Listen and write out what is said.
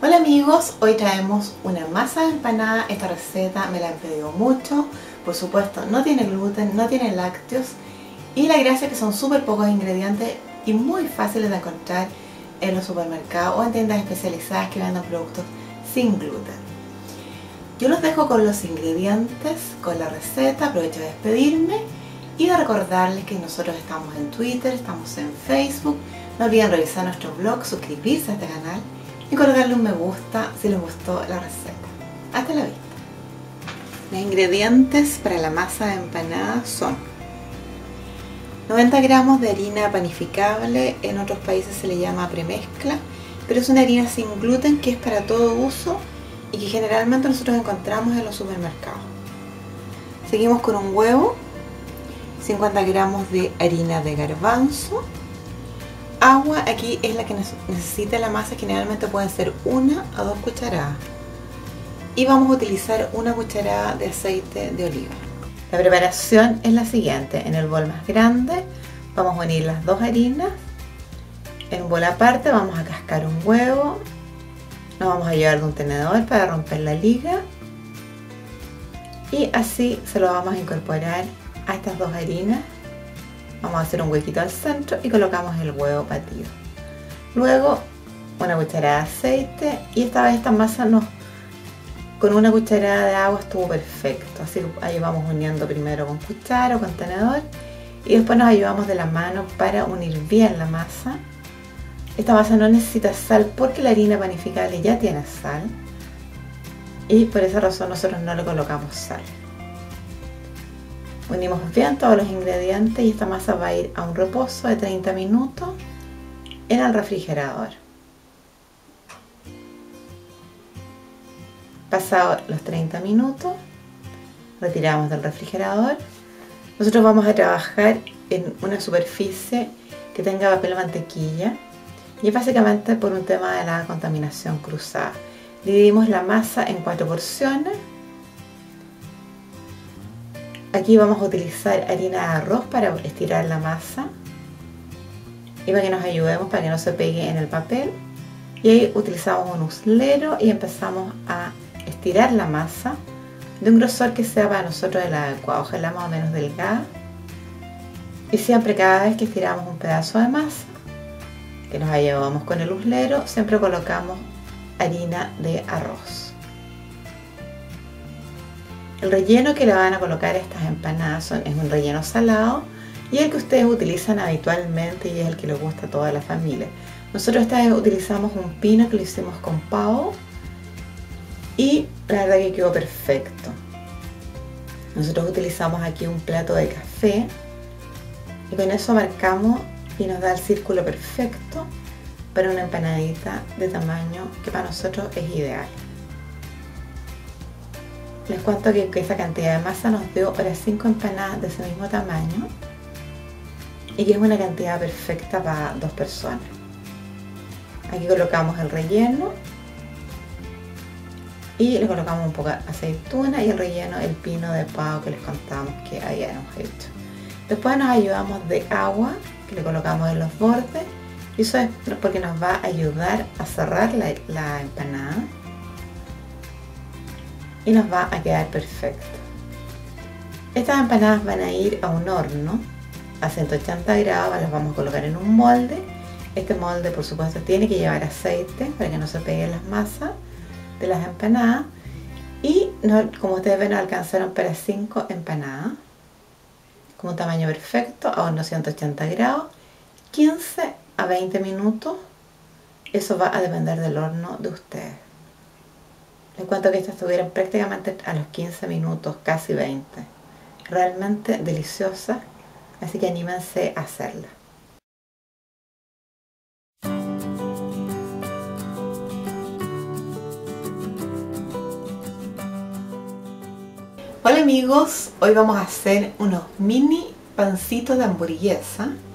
Hola amigos, hoy traemos una masa de empanada. Esta receta me la han pedido mucho. Por supuesto no tiene gluten, no tiene lácteos y la gracia es que son súper pocos ingredientes y muy fáciles de encontrar en los supermercados o en tiendas especializadas que vendan productos sin gluten. Yo los dejo con los ingredientes, con la receta. Aprovecho de despedirme y de recordarles que nosotros estamos en Twitter, estamos en Facebook. No olviden revisar nuestro blog, suscribirse a este canal y colocarle un me gusta si les gustó la receta. Hasta la vista. Los ingredientes para la masa de empanada son 90 gramos de harina panificable, en otros países se le llama premezcla, pero es una harina sin gluten que es para todo uso y que generalmente nosotros encontramos en los supermercados. Seguimos con un huevo, 50 gramos de harina de garbanzo, agua, aquí es la que necesita la masa, generalmente pueden ser 1 a 2 cucharadas. Y vamos a utilizar 1 cucharada de aceite de oliva. La preparación es la siguiente: en el bol más grande vamos a unir las dos harinas. En un bol aparte vamos a cascar un huevo. Nos vamos a llevar de un tenedor para romper la liga. Y así se lo vamos a incorporar a estas dos harinas. Vamos a hacer un huequito al centro y colocamos el huevo batido. Luego 1 cucharada de aceite y esta vez esta masa con 1 cucharada de agua estuvo perfecto. Así que ahí vamos uniendo primero con cuchara o con tenedor y después nos ayudamos de la mano para unir bien la masa. Esta masa no necesita sal porque la harina panificable ya tiene sal y por esa razón nosotros no le colocamos sal. Unimos bien todos los ingredientes y esta masa va a ir a un reposo de 30 minutos en el refrigerador. Pasados los 30 minutos, retiramos del refrigerador. Nosotros vamos a trabajar en una superficie que tenga papel mantequilla y es básicamente por un tema de la contaminación cruzada. Dividimos la masa en 4 porciones. Aquí vamos a utilizar harina de arroz para estirar la masa y para que nos ayudemos para que no se pegue en el papel. Y ahí utilizamos un uslero y empezamos a estirar la masa de un grosor que sea para nosotros el adecuado, ojalá más o menos delgada. Y siempre, cada vez que estiramos un pedazo de masa que nos llevamos con el uslero, siempre colocamos harina de arroz. El relleno que le van a colocar a estas empanadas es un relleno salado y el que ustedes utilizan habitualmente y es el que les gusta a toda la familia. Nosotros esta vez utilizamos un pino que lo hicimos con pavo y la verdad que quedó perfecto. Nosotros utilizamos aquí un plato de café y con eso marcamos y nos da el círculo perfecto para una empanadita de tamaño que para nosotros es ideal. Les cuento que esa cantidad de masa nos dio para 5 empanadas de ese mismo tamaño y que es una cantidad perfecta para 2 personas. Aquí colocamos el relleno y le colocamos un poco de aceituna y el relleno, el pino de pavo que les contamos que habíamos hecho. Después nos ayudamos de agua que le colocamos en los bordes y eso es porque nos va a ayudar a cerrar la empanada y nos va a quedar perfecto. Estas empanadas van a ir a un horno a 180 grados, las vamos a colocar en un molde. Este molde por supuesto tiene que llevar aceite para que no se peguen las masas de las empanadas y como ustedes ven nos alcanzaron para 5 empanadas con un tamaño perfecto a horno 180 grados, 15 a 20 minutos, eso va a depender del horno de ustedes. Les cuento que estas estuvieron prácticamente a los 15 minutos, casi 20. Realmente deliciosas, así que anímense a hacerla. Hola amigos, hoy vamos a hacer unos mini pancitos de hamburguesa.